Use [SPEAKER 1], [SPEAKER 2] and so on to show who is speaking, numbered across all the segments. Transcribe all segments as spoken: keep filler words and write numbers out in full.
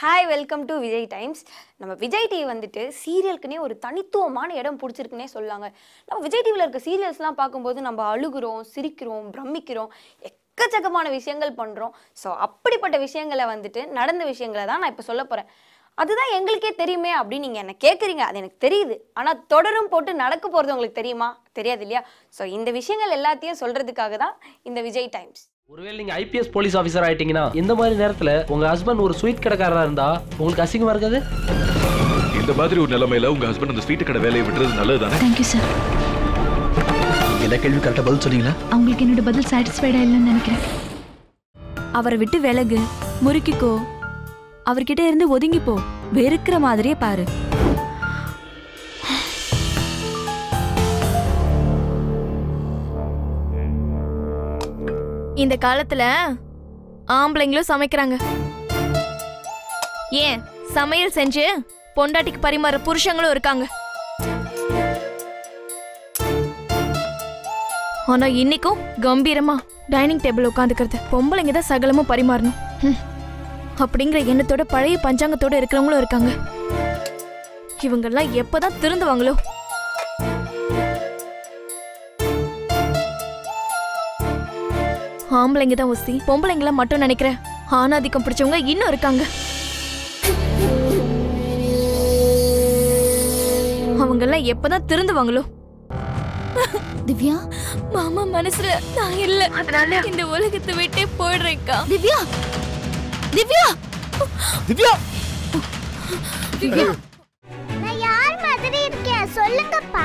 [SPEAKER 1] Hi welcome to Vijay Times. நம்ம Vijay TV வந்துட்டு சீரியலுக்குனே ஒரு தனித்துவமான இடம் பிடிச்சிருக்குன்னே சொல்லாங்க. நம்ம விஜய் டிவியில் இருக்க சீரியல்ஸ்லாம் பார்க்கும்போது நம்ம அழுகுறோம், சிரிக்கிறோம், பிரமிக்கிறோம், எக்கச்சக்கமான விஷயங்கள் பண்ணுறோம். ஸோ அப்படிப்பட்ட விஷயங்களை வந்துட்டு நடந்த விஷயங்களை தான் நான் இப்போ சொல்ல போகிறேன். அதுதான் எங்களுக்கே தெரியுமே அப்படின்னு நீங்கள் என்ன கேட்குறீங்க. அது எனக்கு தெரியுது. ஆனால் தொடரும் போட்டு நடக்க போகிறது உங்களுக்கு தெரியுமா? தெரியாது இல்லையா? ஸோ இந்த விஷயங்கள் எல்லாத்தையும் சொல்கிறதுக்காக தான் இந்த விஜய் டைம்ஸ்.
[SPEAKER 2] ஒருவேளை நீங்க ஐபிஎஸ் போலீஸ் ஆபீசர் ஆயிட்டீங்கன்னா இந்த மாதிரி நேரத்துல உங்க ஹஸ்பண்ட் ஒரு ஸ்வீட் கடைக்காரரா இருந்தா உங்களுக்கு அசிங்கமா இருக்காது?
[SPEAKER 3] இந்த மாதிரி ஒரு நிலைமையில உங்க ஹஸ்பண்ட் அந்த ஸ்வீட் கடை வேலையை விடுறது நல்லதுதானே?
[SPEAKER 4] Thank you sir.
[SPEAKER 5] எல்லா கேள்வி கரெக்டா பதில் சொன்னீங்களா?
[SPEAKER 4] உங்களுக்கு என்னோட பதில் சாட்டிஸ்ஃபைடா இல்லைன்னு நினைக்கிறேன்.
[SPEAKER 6] அவரை விட்டு விலகு, முறுக்கிக்கோ, அவர்கிட்ட இருந்து ஒதுங்கி போ, வெறுக்கிற மாதிரியே பாரு. இந்த காலத்துல ஆம்பளைங்களும் சமைக்கிறாங்க. ஏன் சமையல் செஞ்சு பொண்டாட்டிக்கு பரிமாற புருஷங்களும் இருக்காங்க. ஆனா இன்னைக்கும் கம்பீரமா டைனிங் டேபிள் உட்காந்துக்கிறது பொம்பளைங்க தான் சகலமும் பரிமாறணும் அப்படிங்கிற எண்ணத்தோட பழைய பஞ்சாங்கத்தோட இருக்கிறவங்களும் இருக்காங்க. இவங்கெல்லாம் எப்பதான் திருந்துவாங்களோ? ஆம்பளைங்க தான் ஒசி, பொம்பளைங்கள மட்டும் நினைக்கிற ஆணாதிக்கம் பிடிச்சவங்க இன்னும் இருக்காங்க. அவங்க எல்லாம் எப்பதான் திருந்துவாங்களோ?
[SPEAKER 4] திவ்யா,
[SPEAKER 6] மாமா மனசுல நான் இல்ல, அதனால இந்த உலகத்தை விட்டே போயிடுறேன்க்கா.
[SPEAKER 4] திவ்யா, திவ்யா,
[SPEAKER 5] திவ்யா,
[SPEAKER 6] திவ்யா,
[SPEAKER 7] நான் யார் மாதிரி இருக்கேன் சொல்லுங்கப்பா.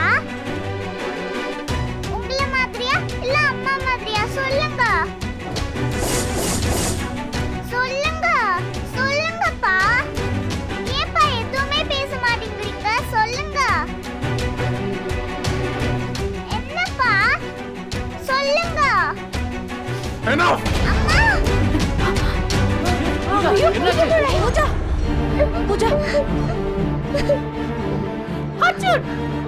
[SPEAKER 7] உங்கள மாதிரியா இல்ல அம்மா மாதிரியா சொல்லுங்க. சொல்லுங்க சொல்லுங்கப்பா. ஏப்பா எதுவுமே பேச மாட்டேங்கிறீங்க? சொல்லுங்க. என்னப்பா சொல்லுங்க.
[SPEAKER 3] Enough!
[SPEAKER 7] அம்மா
[SPEAKER 6] பூஜா, பூஜா, அச்சூர்.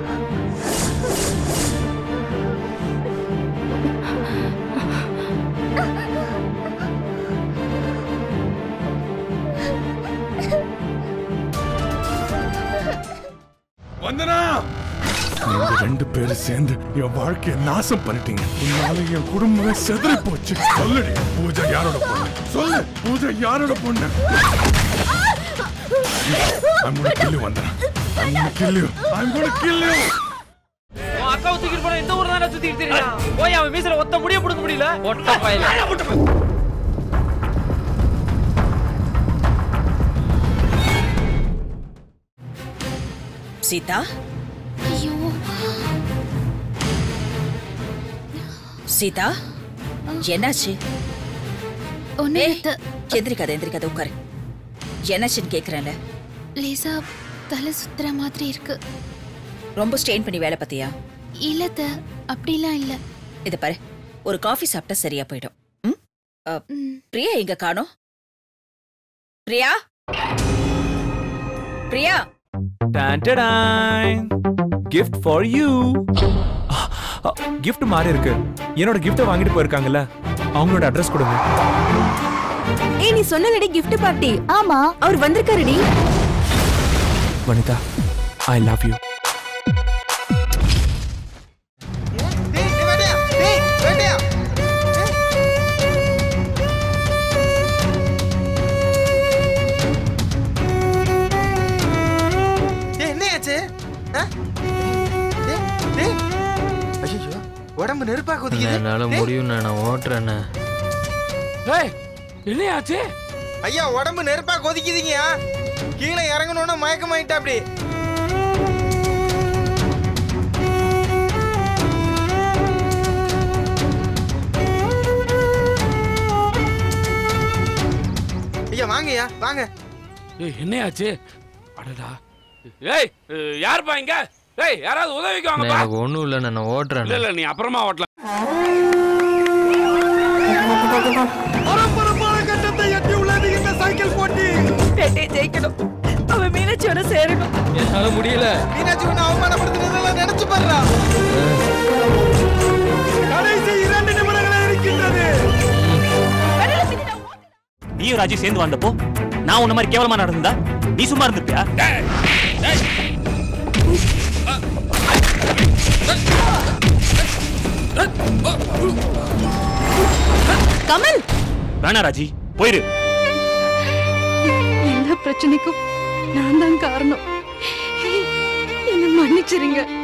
[SPEAKER 3] வந்தனா,
[SPEAKER 8] நீங்க ரெண்டு பேரும் சேர்ந்து என் வாழ்க்கையை நாசம் பண்ணிட்டீங்க. உன்னால என் குடும்பமே செதறி போச்சு. சொல்லுடி, பூஜா யாரோட பொண்ணு? சொல்லு, பூஜா யாரோட பொண்ணு? I'm gonna kill you, Vandana. I'm gonna kill you. I'm gonna kill you.
[SPEAKER 2] உன் அக்காவை தூக்கிட்டு போனா இந்த ஊர் தானே சுத்திட்டு தெரியலாம். போய் அவன் மீசல ஒத்த முடிய புடுங்க முடியல. ஒட்ட பையல.
[SPEAKER 9] சீதா,
[SPEAKER 4] ஐயோ
[SPEAKER 9] சீதா, என்னாச்சு?
[SPEAKER 4] ஒண்ணு
[SPEAKER 9] ஏய்,
[SPEAKER 4] இல்ல,
[SPEAKER 9] எந்திரிக்காத எந்திரிக்காத உட்காரு. என்னாச்சுன்னு கேக்குறேன்ல.
[SPEAKER 4] லேசா தலை சுத்துற மாதிரி இருக்கு.
[SPEAKER 9] ரொம்ப ஸ்ட்ரெயின் பண்ணி வேலை பார்த்தியா?
[SPEAKER 4] இல்ல அப்படிலாம் இல்ல.
[SPEAKER 9] இத பாரு, ஒரு காஃபி சாப்பிட்டா சரியா போயிடும். ம்? அ, பிரியா எங்க காணோம்? Priya, Priya.
[SPEAKER 10] gift for you. gift மாறி இருக்கு. என்னோட gift வாங்கிட்டு போயிருக்காங்கல்ல, அவங்களோட அட்ரஸ் கொடுங்க.
[SPEAKER 6] ஏய், நீ சொன்னலடி gift பார்ட்டி.
[SPEAKER 4] ஆமா,
[SPEAKER 6] அவர் வந்திருக்காருடி.
[SPEAKER 10] Vanitha, I love you.
[SPEAKER 5] உடம்பு நெருப்பா கொதிக்குது.
[SPEAKER 2] என்னால முடியும், நான் ஓட்டுறேன். ஏய், என்னையாச்சு?
[SPEAKER 5] ஐயா, உடம்பு நெருப்பா கொதிக்குதுங்க. கீழே இறங்கணும்னா மயக்கமாயிட்டா அப்படி. ஐயா வாங்கய்யா வாங்க.
[SPEAKER 2] ஏய், என்னையாச்சு? அடடா. ஏய், யாருப்பா இங்க? ஏய், யாராவது உதவிக்கு வாங்கப்பா. எனக்கு ஒண்ணும் இல்ல, நான் ஓட்டுறேன். இல்ல இல்ல, நீ அப்புறமா ஓட்டலாம்.
[SPEAKER 8] பரபரப்பான கட்டத்தை எட்டி உள்ளது இந்த சைக்கிள் போட்டி.
[SPEAKER 6] பேட்டை ஜெயிக்கணும், அவன் மீனாட்சியோட சேரணும்.
[SPEAKER 2] என்னால முடியல.
[SPEAKER 5] மீனாட்சி உன்னை அவமானப்படுத்தினதெல்லாம் நினைச்சு பாருடா.
[SPEAKER 8] கடைசி இரண்டு நிமிடங்களே இருக்கின்றது.
[SPEAKER 10] நீயும் ராஜி சேர்ந்து வந்தப்போ நான் உன்ன மாதிரி கேவலமா நடந்தா நீ சும்மா இருந்திருப்பியா?
[SPEAKER 11] கமல்
[SPEAKER 10] வேணா ராஜி போயிரு.
[SPEAKER 11] எல்லா பிரச்சனைக்கும் நான் தான் காரணம். என்ன மன்னிச்சிருங்க.